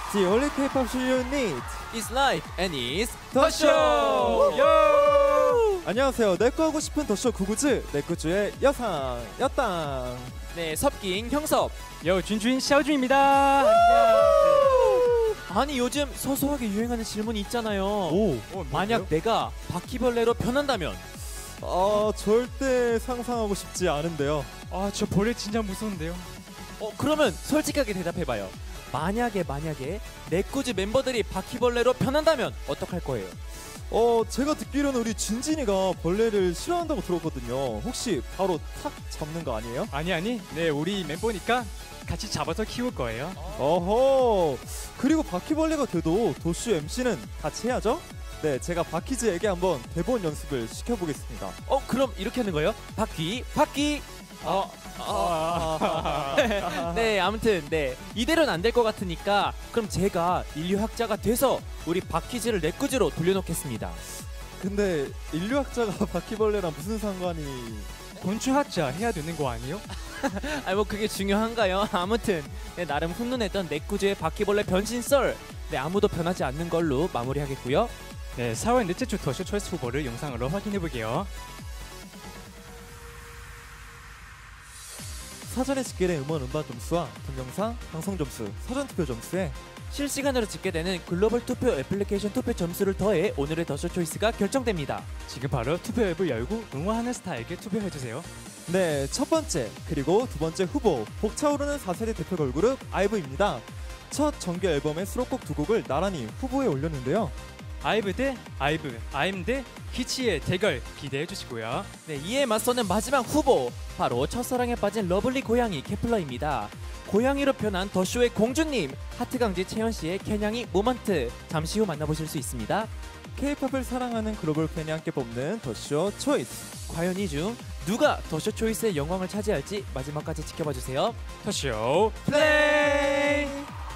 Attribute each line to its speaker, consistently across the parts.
Speaker 1: The only K-pop show you need.
Speaker 2: It's life and it's
Speaker 1: 더쇼!
Speaker 2: 더쇼!
Speaker 1: 안녕하세요. 내꺼 하고 싶은 더쇼 구구즈 내꺼주의 여상 여땅.
Speaker 2: 네, 섭깅 형섭.
Speaker 3: 준준 샤오준입니다.
Speaker 2: 아니 요즘 소소하게 유행하는 질문이 있잖아요. 만약
Speaker 3: 뭔데요?
Speaker 2: 내가 바퀴벌레로 변한다면?
Speaker 1: 절대 상상하고 싶지 않은데요.
Speaker 3: 저 벌레 진짜 무서운데요.
Speaker 2: 그러면 솔직하게 대답해봐요. 만약에 내꾸즈 멤버들이 바퀴벌레로 변한다면 어떡할 거예요?
Speaker 1: 제가 듣기로는 우리 준진이가 벌레를 싫어한다고 들었거든요. 혹시 바로 탁 잡는 거 아니에요?
Speaker 3: 아니. 네, 우리 멤버니까 같이 잡아서 키울 거예요.
Speaker 1: 어허. 그리고 바퀴벌레가 돼도 도슈 MC는 같이 해야죠? 네, 제가 바퀴즈에게 한번 대본 연습을 시켜보겠습니다.
Speaker 2: 그럼 이렇게 하는 거예요? 바퀴. 네, 아무튼 이대로는 안 될 것 같으니까 그럼 제가 인류학자가 돼서 우리 바퀴즈를 내꾸즈로 돌려놓겠습니다.
Speaker 1: 근데 인류학자가 바퀴벌레랑 무슨 상관이...
Speaker 3: 곤충학자 해야 되는 거 아니에요?
Speaker 2: 뭐 그게 중요한가요? 아무튼 나름 훈훈했던 내꾸즈의 바퀴벌레 변신 썰. 아무도 변하지 않는 걸로 마무리하겠고요.
Speaker 3: 네, 4월 넷째 주 더쇼 초이스 후보를 영상으로 확인해볼게요.
Speaker 1: 사전에 집계된 음원 음반 점수와 동영상, 방송 점수, 사전 투표 점수에
Speaker 2: 실시간으로 집계되는 글로벌 투표 애플리케이션 투표 점수를 더해 오늘의 더쇼 초이스가 결정됩니다.
Speaker 3: 지금 바로 투표 앱을 열고 응원하는 스타에게 투표해주세요.
Speaker 1: 네, 첫 번째 그리고 두 번째 후보 벅차오르는 4세대 대표 걸그룹 아이브입니다. 첫 정규 앨범의 수록곡 두 곡을 나란히 후보에 올렸는데요.
Speaker 3: 아이브 대 아이브, 아임 대 키치의 대결 기대해주시고요.
Speaker 2: 이에 맞서는 마지막 후보 바로 첫사랑에 빠진 러블리 고양이 케플러입니다. 고양이로 변한 더쇼의 공주님 하트강지 채연씨의 캔냥이 모먼트 잠시 후 만나보실 수 있습니다.
Speaker 1: K-팝을 사랑하는 글로벌 팬이 함께 뽑는 더쇼 초이스.
Speaker 2: 과연 이 중 누가 더쇼 초이스의 영광을 차지할지 마지막까지 지켜봐주세요.
Speaker 3: 더쇼
Speaker 2: 플레이!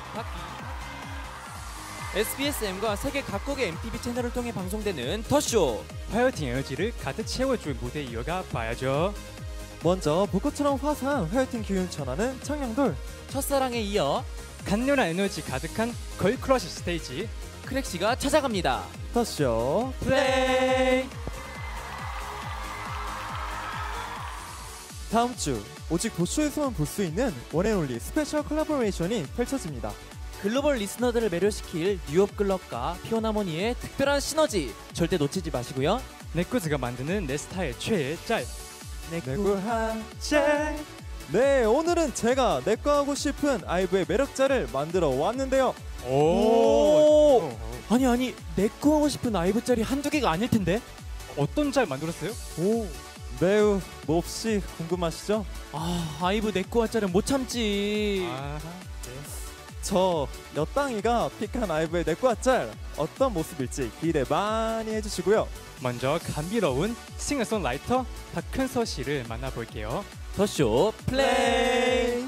Speaker 2: SBSM과 세계 각국의 MTV 채널을 통해 방송되는 더쇼.
Speaker 3: 화요팅 에너지를 가득 채워줄 무대 이어가 봐야죠.
Speaker 1: 먼저 벚꽃처럼 화사한 화요팅 기운 전하는 청량돌.
Speaker 2: 첫사랑에 이어
Speaker 3: 강렬한 에너지 가득한 걸크러쉬 스테이지
Speaker 2: 크랙씨가 찾아갑니다.
Speaker 1: 더쇼
Speaker 2: 플레이!
Speaker 1: 다음 주 오직 도쇼에서만 볼 수 있는 원앤올리 스페셜 콜라보레이션이 펼쳐집니다.
Speaker 2: 글로벌 리스너들을 매료시킬 뉴욕 클럽과 피오나모니의 특별한 시너지 절대 놓치지 마시고요.
Speaker 3: 내꾸즈가 만드는 내 스타일 최애 짤
Speaker 1: 내꺼 한짤. 네, 오늘은 제가 내꺼 하고 싶은 아이브의 매력짤을 만들어 왔는데요.
Speaker 2: 오! 아니 내꺼 하고 싶은 아이브 짤이 한두 개가 아닐 텐데?
Speaker 3: 어떤 짤 만들었어요?
Speaker 1: 오, 매우 몹시 궁금하시죠?
Speaker 2: 아이브 내꺼 짤은 못 참지.
Speaker 1: 저 여땅이가 픽한 아이브의 내꺼 짤 어떤 모습일지 기대 많이 해주시고요.
Speaker 3: 먼저 감미로운 싱어송라이터 박근서 씨를 만나볼게요.
Speaker 2: 더쇼 플레이!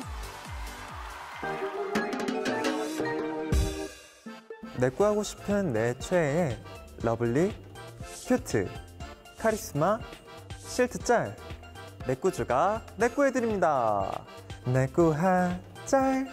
Speaker 1: 내꺼 하고 싶은 내 최애의 러블리, 큐트, 카리스마, 실트 짤 내꾸주가 내꾸해드립니다. 내꺼 한 짤.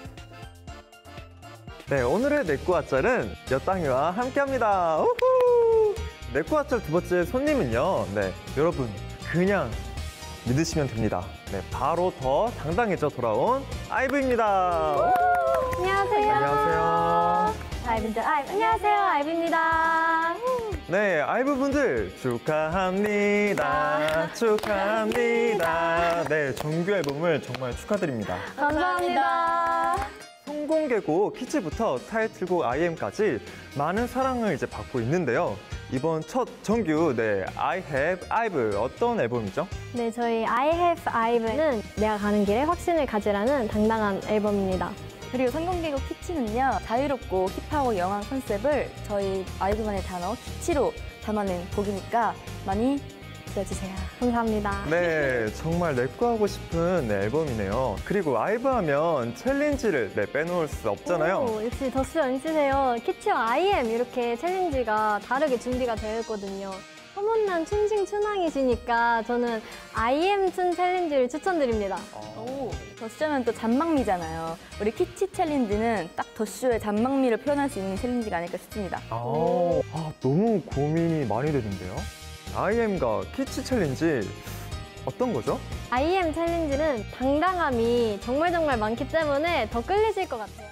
Speaker 1: 네, 오늘의 내꾸아 짤은 여땅이와 함께합니다. 우후! 내꾸아 짤 두 번째 손님은요. 네, 여러분 그냥 믿으시면 됩니다. 네, 바로 더 당당해져 돌아온 아이브입니다.
Speaker 4: 안녕하세요.
Speaker 1: 안녕하세요.
Speaker 4: 아이브들, 안녕하세요. 아이브입니다.
Speaker 1: 네, 아이브분들 축하합니다. 축하합니다. 네, 정규 앨범을 정말 축하드립니다.
Speaker 4: 감사합니다.
Speaker 1: 성공개곡 키즈부터 타이틀곡 IM까지 많은 사랑을 이제 받고 있는데요. 이번 첫 정규 I Have IVE 어떤 앨범이죠?
Speaker 4: 네, 저희 I Have IVE는 내가 가는 길에 확신을 가지라는 당당한 앨범입니다.
Speaker 5: 그리고 성공개곡 키치는요, 자유롭고 힙하고 영한 컨셉을 저희 아이브만의 단어 키치로 담아낸 곡이니까 많이 들어주세요.
Speaker 4: 감사합니다.
Speaker 1: 네, 정말 내꺼하고 싶은 앨범이네요. 그리고 아이브 하면 챌린지를 빼놓을 수 없잖아요.
Speaker 4: 오, 역시 더쇼 MC세요. 키치와 IM 이렇게 챌린지가 다르게 준비가 되어 있거든요. 소문난 춘싱 춘왕이시니까 저는 IM 춘 챌린지를 추천드립니다.
Speaker 5: 오. 더쇼면 또 잔망미잖아요. 우리 키치 챌린지는 딱 더쇼의 잔망미를 표현할 수 있는 챌린지가 아닐까 싶습니다.
Speaker 1: 너무 고민이 많이 되는데요. IM과 키치 챌린지 어떤 거죠?
Speaker 4: IM 챌린지는 당당함이 정말 많기 때문에 더 끌리실 것 같아요.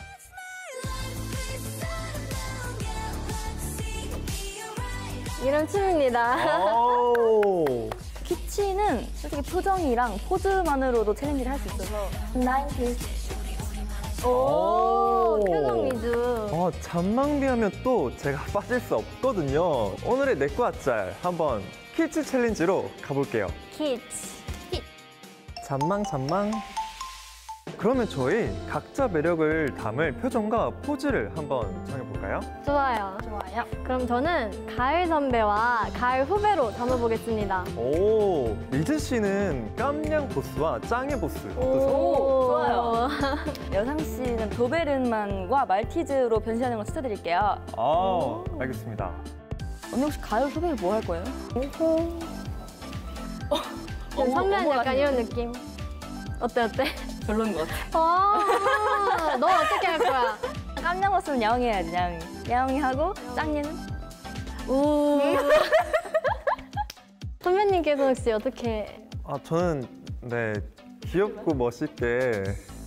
Speaker 4: 이런 춤입니다.
Speaker 5: 키치는 솔직히 표정이랑 포즈만으로도 챌린지를 할 수 있어서
Speaker 4: 오, 표정 위주.
Speaker 1: 잔망비하면 또 제가 빠질 수 없거든요. 오늘의 내과 짤 한번 키치 챌린지로 가볼게요.
Speaker 4: 키치.
Speaker 1: 잔망. 그러면 저희 각자 매력을 담을 표정과 포즈를 한번 정해볼까요?
Speaker 4: 좋아요. 그럼 저는 가을 선배와 가을 후배로 담아보겠습니다.
Speaker 1: 오, 리즈 씨는 깜냥 보스와 짱의 보스 어떠세요?
Speaker 5: 오, 좋아요. 여상 씨는 도베르만과 말티즈로 변신하는 걸 추천드릴게요.
Speaker 1: 알겠습니다.
Speaker 5: 언니 혹시 가을 후배에 뭐 할 거예요?
Speaker 4: 선배는 약간 이런 느낌. 어때?
Speaker 5: 별로인 것 같아.
Speaker 4: 너 어떻게 할 거야?
Speaker 5: 깜냥 옷은 야옹이 해야지, 야옹이. 야옹이 하고 짱이는?
Speaker 4: 선배님께서 혹시 어떻게?
Speaker 1: 저는 귀엽고 멋있게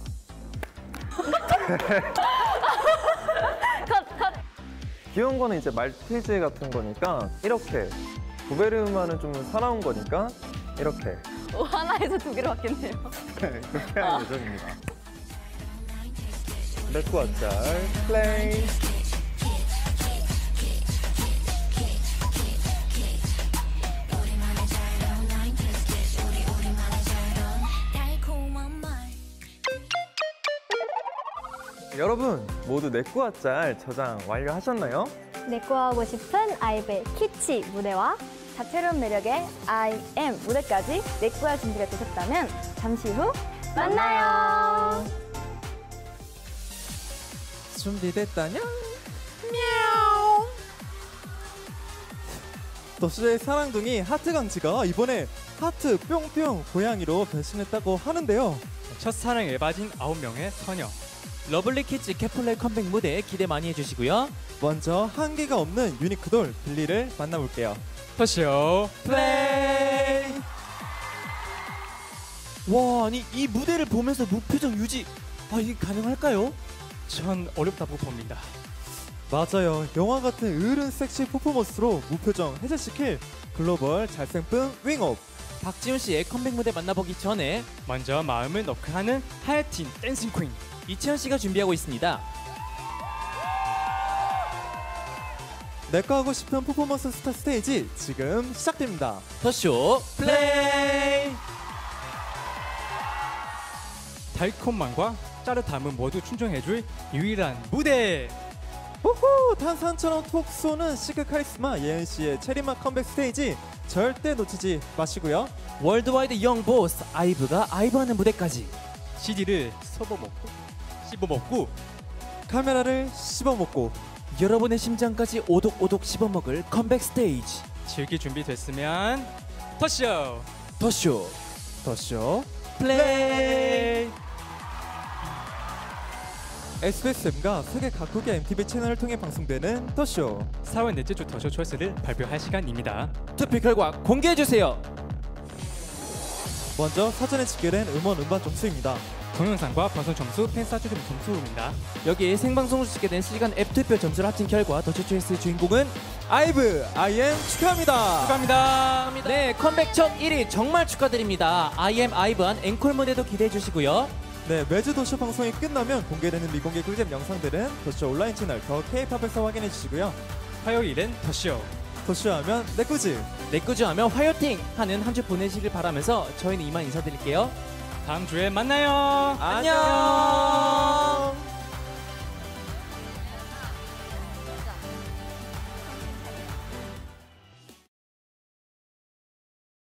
Speaker 1: 귀여운 거는 이제 말티즈 같은 거니까 이렇게 도베르만은 좀 사나운 거니까 이렇게
Speaker 5: 하나에서 두 개로 바뀌었네요.
Speaker 1: 그렇게 하는 예정입니다. 내과 짤 플레이. 여러분 모두 내과 짤 저장 완료하셨나요?
Speaker 4: 내꺼하고 싶은 아이브의 키치 무대와
Speaker 5: 다채로운 매력의 I am 무대까지 내꾸할 준비가 되셨다면 잠시 후 만나요.
Speaker 6: 준비됐다냐? 더쇼의 사랑둥이 하트강지가 이번에 하트 뿅뿅 고양이로 변신했다고 하는데요.
Speaker 3: 첫사랑에 빠진 9명의 소녀.
Speaker 2: 러블리 키치 케플러의 컴백 무대 기대 많이 해주시고요.
Speaker 6: 먼저 한계가 없는 유니크돌 빌리를 만나볼게요.
Speaker 3: 더쇼
Speaker 2: 플레이. 와, 아니 이 무대를 보면서 무표정 유지, 이게 가능할까요?
Speaker 3: 전 어렵다고 봅니다.
Speaker 6: 맞아요. 영화 같은 으른 섹시 퍼포먼스로 무표정 해제시킬 글로벌 잘생쁨 윙업.
Speaker 2: 박지훈 씨의 컴백 무대 만나보기 전에
Speaker 3: 먼저 마음을 넣고 하는 하얏틴 댄싱 퀸.
Speaker 2: 이채연 씨가 준비하고 있습니다.
Speaker 6: 내가 하고 싶은 퍼포먼스 스타 스테이지 지금 시작됩니다.
Speaker 2: 더쇼 플레이.
Speaker 3: 달콤함과 짜릿함은 모두 충족해줄 유일한 무대.
Speaker 6: 호호! 탄산처럼 톡 쏘는 시크 카리스마 예은 씨의 체리맛 컴백 스테이지 절대 놓치지 마시고요.
Speaker 2: 월드와이드 영 보스 아이브가 아이브하는 무대까지.
Speaker 3: CD를 씹어먹고
Speaker 6: 카메라를 씹어먹고
Speaker 2: 여러분의 심장까지 오독오독 씹어먹을 컴백 스테이지.
Speaker 3: 즐길 준비 됐으면 더쇼
Speaker 6: 더쇼
Speaker 2: 플레이.
Speaker 6: SBSM과 세계 각국의 MTV 채널을 통해 방송되는 더쇼.
Speaker 3: 4월 넷째 주 더쇼 초이스를 발표할 시간입니다.
Speaker 2: 투표 결과 공개해주세요.
Speaker 6: 먼저 사전에 집계된 음원 음반 점수입니다.
Speaker 3: 동영상과 방송 점수, 팬사주 점수입니다.
Speaker 2: 여기 생방송으로 집계된 실시간 앱 투표 점수를 합친 결과 더쇼 초이스 주인공은
Speaker 6: 아이브 IM 축하합니다.
Speaker 3: 축하합니다.
Speaker 2: 네, 컴백 첫 1위 정말 축하드립니다. IM 아이브한 앵콜 무대도 기대해주시고요.
Speaker 6: 네, 매주 더쇼 방송이 끝나면 공개되는 미공개 꿀잼 영상들은 더쇼 온라인 채널 더 K-팝에서 확인해 주시고요.
Speaker 3: 화요일엔 더쇼.
Speaker 6: 더쇼 하면 내꾸즈.
Speaker 2: 내꾸즈 하면 화요팅 하는 한 주 보내시길 바라면서 저희는 이만 인사드릴게요.
Speaker 3: 다음 주에 만나요.
Speaker 2: 안녕.